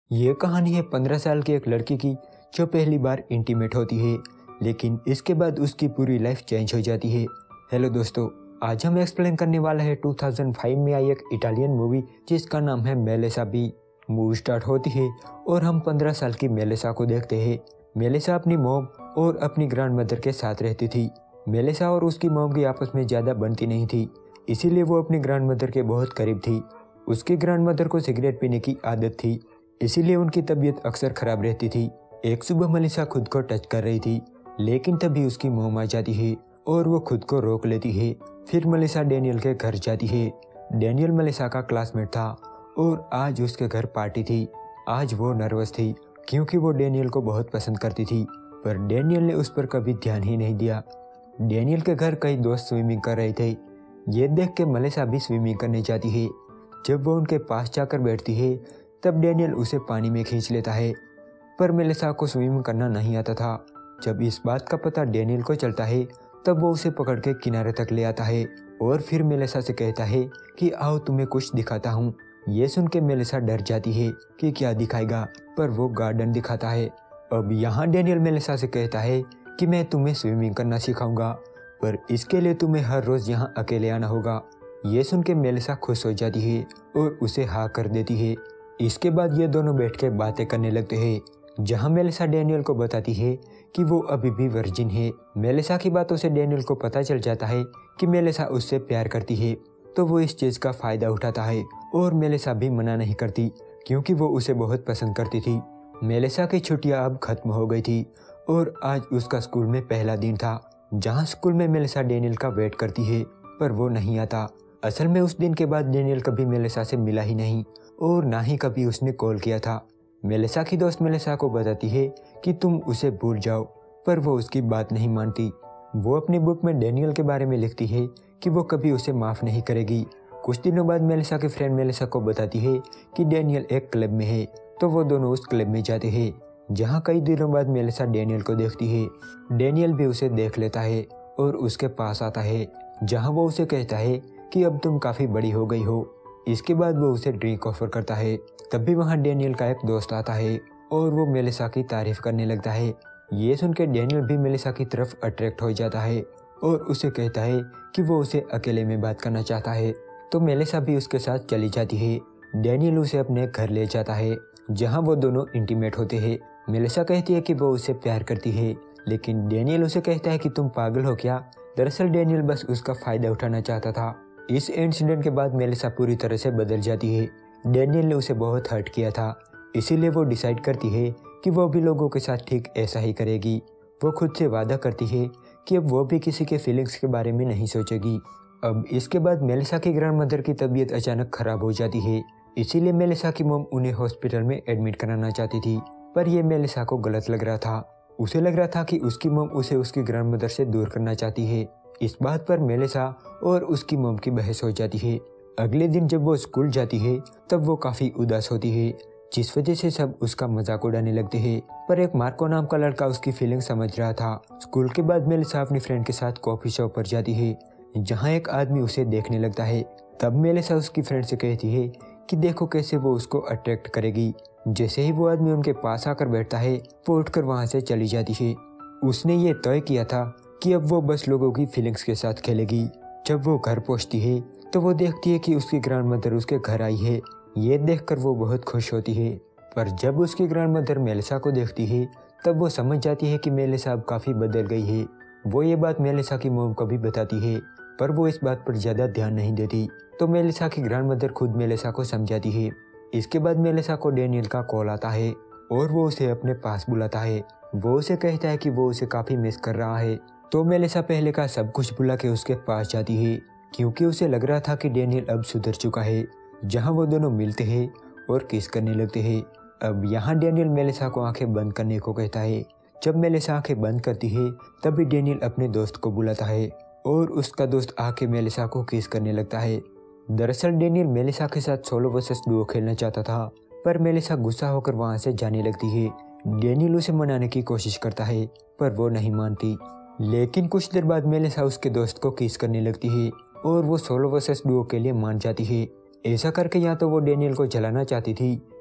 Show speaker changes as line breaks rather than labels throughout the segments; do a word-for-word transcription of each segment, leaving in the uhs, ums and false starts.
ये कहानी है पंद्रह साल की एक लड़की की जो पहली बार इंटीमेट होती है, लेकिन इसके बाद उसकी पूरी लाइफ चेंज हो जाती है। हेलो दोस्तों, आज हम एक्सप्लेन करने वाला है दो हज़ार पाँच में आई एक इटालियन मूवी जिसका नाम है मेलिसा बी। मूवी स्टार्ट होती है और हम पंद्रह साल की मेलिसा को देखते हैं। मेलिसा अपनी मॉम और अपनी ग्रैंड मदर के साथ रहती थी। मेलिसा और उसकी मॉम की आपस में ज़्यादा बनती नहीं थी, इसीलिए वो अपनी ग्रैंड मदर के बहुत करीब थी। उसकी ग्रैंड मदर को सिगरेट पीने की आदत थी, इसीलिए उनकी तबीयत अक्सर खराब रहती थी। एक सुबह मेलिसा खुद को टच कर रही थी, लेकिन तभी उसकी मॉम आ जाती है और वो खुद को रोक लेती है। फिर मेलिसा डैनियल के घर जाती है। डैनियल मेलिसा का क्लासमेट था और आज उसके घर पार्टी थी। आज वो नर्वस थी क्योंकि वो डैनियल को बहुत पसंद करती थी, पर डैनियल ने उस पर कभी ध्यान ही नहीं दिया। डैनियल के घर कई दोस्त स्विमिंग कर रहे थे। ये देख के मेलिसा भी स्विमिंग करने जाती है। जब वो उनके पास जाकर बैठती है तब डैनियल उसे पानी में खींच लेता है, पर मेलिसा को स्विमिंग करना नहीं आता था। जब इस बात का पता डैनियल को चलता है तब वो उसे पकड़ के किनारे तक ले आता है और फिर मेलिसा से कहता है कि आओ तुम्हें कुछ दिखाता हूँ। ये सुन के मेलिसा डर जाती है कि क्या दिखाएगा, पर वो गार्डन दिखाता है। अब यहाँ डैनियल मेलिसा से कहता है कि मैं तुम्हें स्विमिंग करना सिखाऊंगा, पर इसके लिए तुम्हें हर रोज़ यहाँ अकेले आना होगा। ये सुन के मेलिसा खुश हो जाती है और उसे हाँ कर देती है। इसके बाद ये दोनों बैठ के बातें करने लगते हैं, जहाँ मेलिसा डैनियल को बताती है कि वो अभी भी वर्जिन है। मेलिसा की बातों से डैनियल को पता चल जाता है कि मेलिसा उससे प्यार करती है, तो वो इस चीज़ का फ़ायदा उठाता है और मेलिसा भी मना नहीं करती क्योंकि वो उसे बहुत पसंद करती थी। मेलिसा की छुट्टियाँ अब खत्म हो गई थी और आज उसका स्कूल में पहला दिन था, जहाँ स्कूल में मेलिसा डैनियल का वेट करती है, पर वो नहीं आता। असल में उस दिन के बाद डैनियल कभी मेलिसा से मिला ही नहीं और ना ही कभी उसने कॉल किया था। मेलिसा की दोस्त मेलिसा को बताती है कि तुम उसे भूल जाओ, पर वो उसकी बात नहीं मानती। वो अपनी बुक में डैनियल के बारे में लिखती है कि वो कभी उसे माफ़ नहीं करेगी। कुछ दिनों बाद मेलिसा के फ्रेंड मेलिसा को बताती है कि डैनियल एक क्लब में है, तो वो दोनों उस क्लब में जाते हैं, जहाँ कई दिनों बाद मेलिसा डैनियल को देखती है। डैनियल भी उसे देख लेता है और उसके पास आता है, जहाँ वो उसे कहता है कि अब तुम काफ़ी बड़ी हो गई हो। इसके बाद वो उसे ड्रिंक ऑफर करता है। तभी वहाँ डैनियल का एक दोस्त आता है और वो मेलिसा की तारीफ करने लगता है। ये सुन के डैनियल भी मेलिसा की तरफ अट्रैक्ट हो जाता है और उसे कहता है कि वो उसे अकेले में बात करना चाहता है, तो मेलिसा भी उसके साथ चली जाती है। डैनियल उसे अपने घर ले जाता है, जहाँ वो दोनों इंटीमेट होते हैं। मेलिसा कहती है कि वो उसे प्यार करती है, लेकिन डैनियल उसे कहता है कि तुम पागल हो क्या। दरअसल डैनियल बस उसका फ़ायदा उठाना चाहता था। इस इंसिडेंट के बाद मेलिसा पूरी तरह से बदल जाती है। डैनियल ने उसे बहुत हर्ट किया था, इसीलिए वो डिसाइड करती है कि वो भी लोगों के साथ ठीक ऐसा ही करेगी। वो खुद से वादा करती है कि अब वो भी किसी के फीलिंग्स के बारे में नहीं सोचेगी। अब इसके बाद मेलिसा की ग्रैंड मदर की तबीयत अचानक खराब हो जाती है, इसीलिए मेलिसा की मॉम उन्हें हॉस्पिटल में एडमिट कराना चाहती थी, पर यह मेलिसा को गलत लग रहा था। उसे लग रहा था कि उसकी मॉम उसे उसकी ग्रैंड मदर से दूर करना चाहती है। इस बात पर मेलिसा और उसकी मॉम की बहस हो जाती है। अगले दिन जब वो स्कूल जाती है तब वो काफ़ी उदास होती है, जिस वजह से सब उसका मजाक उड़ाने लगते हैं। पर एक मार्को नाम का लड़का उसकी फीलिंग समझ रहा था। स्कूल के बाद मेलिसा अपनी फ्रेंड के साथ कॉफ़ी शॉप पर जाती है, जहाँ एक आदमी उसे देखने लगता है। तब मेलिसा उसकी फ्रेंड से कहती है कि देखो कैसे वो उसको अट्रैक्ट करेगी। जैसे ही वो आदमी उनके पास आकर बैठता है, वो उठकर वहाँ से चली जाती है। उसने ये तय किया था कि अब वो बस लोगों की फीलिंग्स के साथ खेलेगी। जब वो घर पहुंचती है तो वो देखती है कि उसकी ग्रैंड मदर उसके घर आई है। ये देखकर वो बहुत खुश होती है, पर जब उसकी ग्रैंड मदर मेलिसा को देखती है तब वो समझ जाती है कि मेलिसा अब काफ़ी बदल गई है। वो ये बात मेलिसा की मॉम को भी बताती है, पर वो इस बात पर ज़्यादा ध्यान नहीं देती, तो मेलिसा की ग्रैंड मदर खुद मेलिसा को समझाती है। इसके बाद मेलिसा को डैनियल का कॉल आता है और वो उसे अपने पास बुलाता है। वो उसे कहता है कि वो उसे काफ़ी मिस कर रहा है, तो मेलिसा पहले का सब कुछ भुला के उसके पास जाती है, क्योंकि उसे लग रहा था कि डैनियल अब सुधर चुका है। जहां वो दोनों मिलते हैं और किस करने लगते हैं। अब यहाँ डैनियल मेलिसा को आंखें बंद करने को कहता है। जब मेलिसा आंखें बंद करती है तभी डैनियल अपने दोस्त को बुलाता है और उसका दोस्त आके मेलिसा को किस करने लगता है। दरअसल डैनियल मेलिसा के साथ सोलो वर्सेस डुओ खेलना चाहता था, पर मेलिसा गुस्सा होकर वहाँ से जाने लगती है। डैनियल उसे मनाने की कोशिश करता है, पर वो नहीं मानती। लेकिन कुछ देर बाद मेलिसा उसके दोस्त को किस करने लगती है और वो सोलो वर्सेस डुओ के लिए मान जाती है। ऐसा करके या तो वो डैनियल को जलाना चाहती थी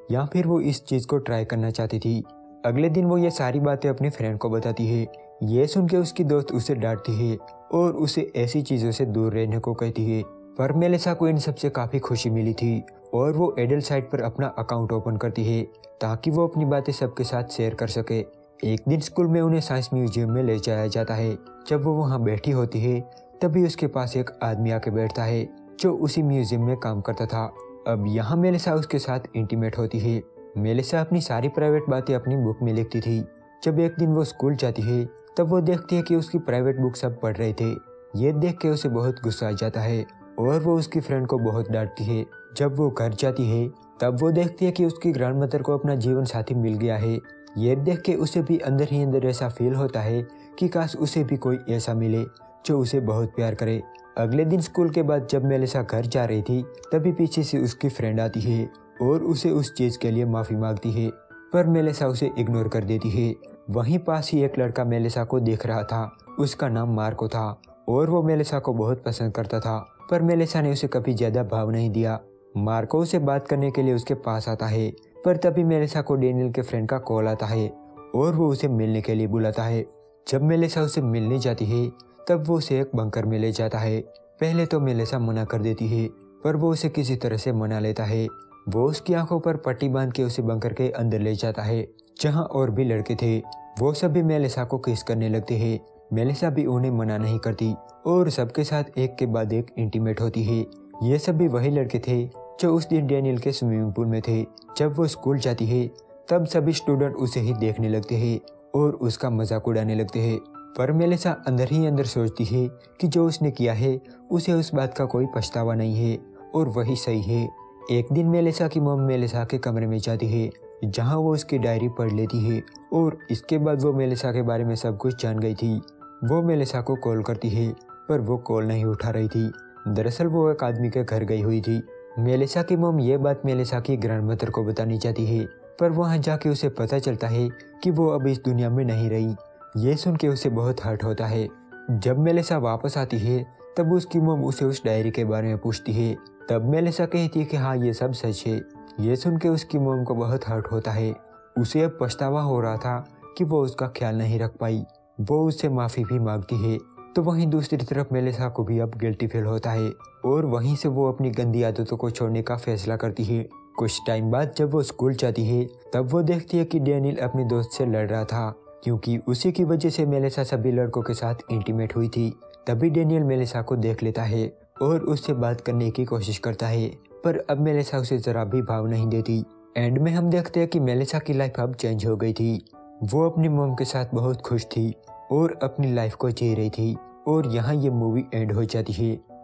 या फिर वो इस चीज़ को ट्राई करना चाहती थी। अगले दिन वो ये सारी बातें अपनी फ्रेंड को बताती है। ये सुन के उसकी दोस्त उसे डांटती है और उसे ऐसी चीज़ों से दूर रहने को कहती है। पर मेलिसा को इन सबसे काफ़ी खुशी मिली थी और वो एडल्ट साइट पर अपना अकाउंट ओपन करती है ताकि वो अपनी बातें सबके साथ शेयर कर सके। एक दिन स्कूल में उन्हें साइंस म्यूजियम में ले जाया जाता है। जब वो वहाँ बैठी होती है तभी उसके पास एक आदमी आके बैठता है जो उसी म्यूजियम में काम करता था। अब यहाँ मेलिसा उसके साथ इंटीमेट होती है। मेलिसा अपनी सारी प्राइवेट बातें अपनी बुक में लिखती थी। जब एक दिन वो स्कूल जाती है तब वो देखती है कि उसकी प्राइवेट बुक सब पढ़ रहे थे। ये देख के उसे बहुत गुस्सा आ जाता है और वो उसकी फ्रेंड को बहुत डांटती है। जब वो घर जाती है तब वो देखती है कि उसकी ग्रैंडमदर को अपना जीवन साथी मिल गया है। ये देख के उसे भी अंदर ही अंदर ऐसा फील होता है कि काश उसे भी कोई ऐसा मिले जो उसे बहुत प्यार करे। अगले दिन स्कूल के बाद जब मेलिसा घर जा रही थी तभी पीछे से उसकी फ्रेंड आती है और उसे उस चीज़ के लिए माफ़ी मांगती है, पर मेलिसा उसे इग्नोर कर देती है। वहीं पास ही एक लड़का मेलिसा को देख रहा था। उसका नाम मार्को था और वो मेलिसा को बहुत पसंद करता था, पर मेलिसा ने उसे कभी ज़्यादा भाव नहीं दिया। मार्को से बात करने के लिए उसके पास आता है, पर तभी मेलिसा को डेनियल के फ्रेंड का कॉल आता है और वो उसे मिलने के लिए बुलाता है। जब मेलिसा उसे मिलने जाती है तब वो उसे एक बंकर में ले जाता है। पहले तो मेलिसा मना कर देती है, पर वो उसे किसी तरह से मना लेता है। वो उसकी आंखों पर पट्टी बांध के उसे बंकर के अंदर ले जाता है जहां और भी लड़के थे। वो सभी मेलिसा को किस करने लगते हैं। मेलिसा भी उन्हें मना नहीं करती और सबके साथ एक के बाद एक इंटीमेट होती है। ये सभी वही लड़के थे जो उस दिन डेनियल के स्विमिंग पूल में थे। जब वो स्कूल जाती है तब सभी स्टूडेंट उसे ही देखने लगते हैं और उसका मजाक उड़ाने लगते हैं, पर मेलिसा अंदर ही अंदर सोचती है कि जो उसने किया है उसे उस बात का कोई पछतावा नहीं है और वही सही है। एक दिन मेलिसा की मॉम मेलिसा के कमरे में जाती है जहां वो उसकी डायरी पढ़ लेती है और इसके बाद वो मेलिसा के बारे में सब कुछ जान गई थी। वो मेलिसा को कॉल करती है पर वो कॉल नहीं उठा रही थी। दरअसल वो एक आदमी के घर गई हुई थी। मेलिसा की मॉम ये बात मेलिसा की ग्रैंडमदर को बतानी चाहती है, पर वहाँ जाके उसे पता चलता है कि वो अब इस दुनिया में नहीं रही। ये सुन के उसे बहुत हर्ट होता है। जब मेलिसा वापस आती है तब उसकी मॉम उसे उस डायरी के बारे में पूछती है। तब मेलिसा कहती है कि हाँ ये सब सच है। ये सुन के उसकी मॉम को बहुत हर्ट होता है। उसे अब पछतावा हो रहा था कि वो उसका ख्याल नहीं रख पाई। वो उससे माफ़ी भी मांगती है। तो वहीं दूसरी तरफ मेलिसा को भी अब गिल्टी फील होता है और वहीं से वो अपनी गंदी आदतों को छोड़ने का फैसला करती है। कुछ टाइम बाद जब वो स्कूल जाती है तब वो देखती है कि डेनियल अपने दोस्त से लड़ रहा था, क्योंकि उसी की वजह से मेलिसा सभी लड़कों के साथ इंटीमेट हुई थी। तभी डेनियल मेलिसा को देख लेता है और उससे बात करने की कोशिश करता है, पर अब मेलिसा उसे जरा भी भाव नहीं देती। एंड में हम देखते हैं कि मेलिसा की लाइफ अब चेंज हो गई थी। वो अपनी मॉम के साथ बहुत खुश थी और अपनी लाइफ को जी रही थी और यहाँ ये मूवी एंड हो जाती है।